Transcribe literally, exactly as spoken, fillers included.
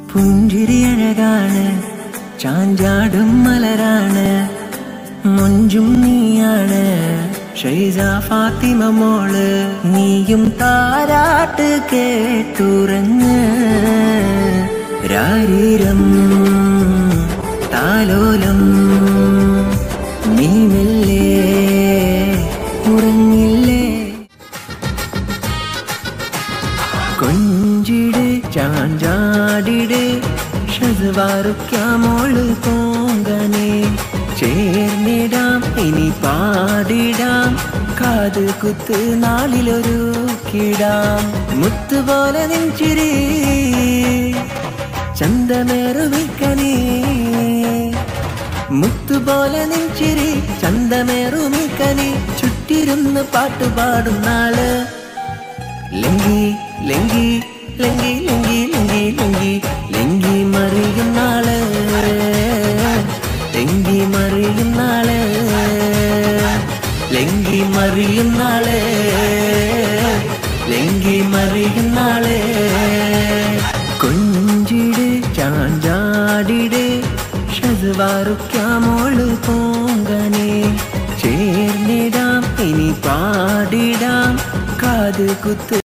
പുഞ്ചിരി അഴകാണ്, ചാഞ്ചാടും മലരാണ്, മൊഞ്ചും നീയാണ് ഷൈസ ഫാത്തിമ മോള്. നീയും താരാട്ട് കേട്ടുറങ്ങ്, രാരീരം താലോലം നീ മെല്ലെ ഉറങ്ങില്ലേ. കൊഞ്ചിട് ചാഞ്ചാടിട് ഷസ്വാറുക്യാമോള് കോങ്കനെ. ചേർന്നിടാം ഇനി പാടിടാം, കാത് കുത്ത് നാളിലൊരു കിടാം. മുത്തുപോലെ നെഞ്ചിരി ചന്തമേറുമിക്കനീ, മുത്തുപോലെ നെഞ്ചിരി ചന്തമേറുമിക്കനി. ചുറ്റിരുന്ന് പാട്ടുപാടും നാള്. ലങ്കി ലങ്കി ലങ്കി ലങ്കി ലങ്കി ലങ്കി ലങ്കി മറിയും നാള്, ലങ്കി മറിയും നാള്, ലങ്കി മറിയും നാള്, ലങ്കി മറിയും നാള്. കൊഞ്ചിട് ചാഞ്ചാടിട് ഷസ്വാറുക്യാമോള് കോങ്കനെ. ചേർന്നിടാം ഇനി പാടിടാം, കാത് കുത്ത്